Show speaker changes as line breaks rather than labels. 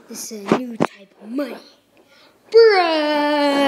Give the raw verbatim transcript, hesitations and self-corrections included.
This is a new type of money. Bruh!